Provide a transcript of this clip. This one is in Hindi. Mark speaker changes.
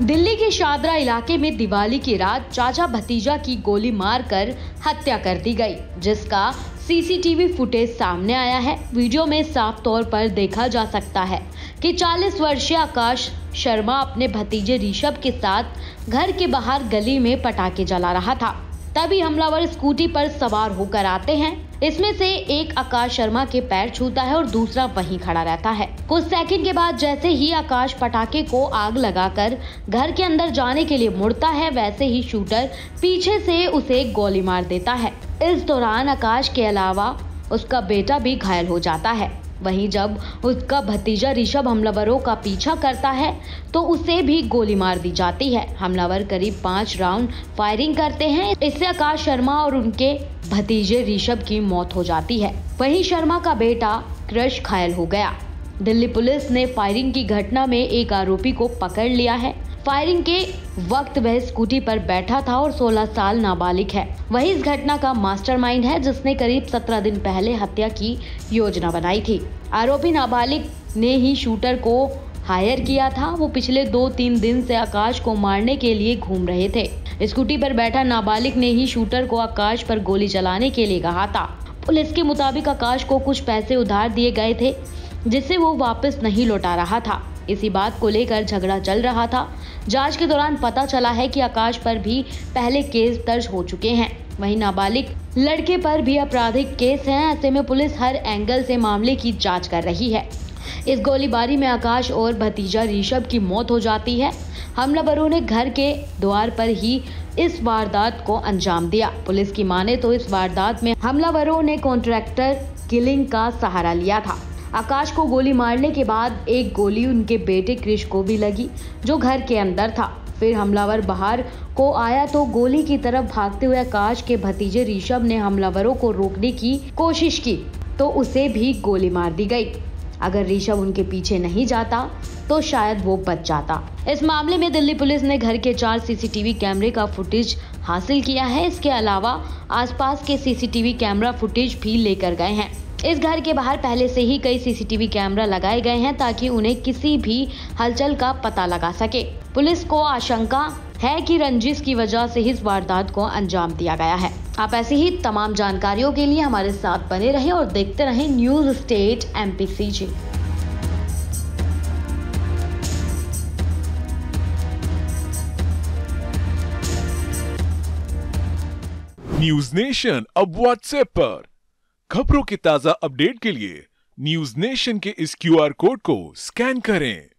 Speaker 1: दिल्ली के शादरा इलाके में दिवाली की रात चाचा भतीजा की गोली मारकर हत्या कर दी गई, जिसका सीसीटीवी फुटेज सामने आया है। वीडियो में साफ तौर पर देखा जा सकता है कि 40 वर्षीय आकाश शर्मा अपने भतीजे ऋषभ के साथ घर के बाहर गली में पटाखे जला रहा था। तभी हमलावर स्कूटी पर सवार होकर आते हैं। इसमें से एक आकाश शर्मा के पैर छूता है और दूसरा वहीं खड़ा रहता है। कुछ सेकंड के बाद जैसे ही आकाश पटाखे को आग लगाकर घर के अंदर जाने के लिए मुड़ता है, वैसे ही शूटर पीछे से उसे गोली मार देता है। इस दौरान आकाश के अलावा उसका बेटा भी घायल हो जाता है। वहीं जब उसका भतीजा ऋषभ हमलावरों का पीछा करता है तो उसे भी गोली मार दी जाती है। हमलावर करीब 5 राउंड फायरिंग करते हैं। इससे आकाश शर्मा और उनके भतीजे ऋषभ की मौत हो जाती है। वहीं शर्मा का बेटा क्रश घायल हो गया। दिल्ली पुलिस ने फायरिंग की घटना में एक आरोपी को पकड़ लिया है। फायरिंग के वक्त वह स्कूटी पर बैठा था और 16 साल नाबालिग है। वही इस घटना का मास्टरमाइंड है, जिसने करीब 17 दिन पहले हत्या की योजना बनाई थी। आरोपी नाबालिग ने ही शूटर को हायर किया था। वो पिछले 2-3 दिन से आकाश को मारने के लिए घूम रहे थे। स्कूटी पर बैठा नाबालिग ने ही शूटर को आकाश पर गोली चलाने के लिए कहा था। पुलिस के मुताबिक आकाश को कुछ पैसे उधार दिए गए थे, जिसे वो वापस नहीं लौटा रहा था। इसी बात को लेकर झगड़ा चल रहा था। जांच के दौरान पता चला है कि आकाश पर भी पहले केस दर्ज हो चुके हैं। वहीं नाबालिग लड़के पर भी आपराधिक केस है। ऐसे में पुलिस हर एंगल से मामले की जांच कर रही है। इस गोलीबारी में आकाश और भतीजा ऋषभ की मौत हो जाती है। हमलावरों ने घर के द्वार पर ही इस वारदात को अंजाम दिया। पुलिस की माने तो इस वारदात में हमलावरों ने कॉन्ट्रैक्टर किलिंग का सहारा लिया था। आकाश को गोली मारने के बाद एक गोली उनके बेटे क्रिश को भी लगी, जो घर के अंदर था। फिर हमलावर बाहर को आया तो गोली की तरफ भागते हुए आकाश के भतीजे ऋषभ ने हमलावरों को रोकने की कोशिश की तो उसे भी गोली मार दी गई। अगर ऋषभ उनके पीछे नहीं जाता तो शायद वो बच जाता। इस मामले में दिल्ली पुलिस ने घर के 4 सीसीटीवी कैमरे का फुटेज हासिल किया है। इसके अलावा आसपास के सीसीटीवी कैमरा फुटेज भी लेकर गए हैं। इस घर के बाहर पहले से ही कई सीसीटीवी कैमरा लगाए गए हैं ताकि उन्हें किसी भी हलचल का पता लगा सके। पुलिस को आशंका है कि रंजिश की वजह से इस वारदात को अंजाम दिया गया है। आप ऐसी ही तमाम जानकारियों के लिए हमारे साथ बने रहें और देखते रहें news state MPCG।
Speaker 2: News nation अब व्हाट्सएप पर खबरों के ताजा अपडेट के लिए न्यूज नेशन के इस QR कोड को स्कैन करें।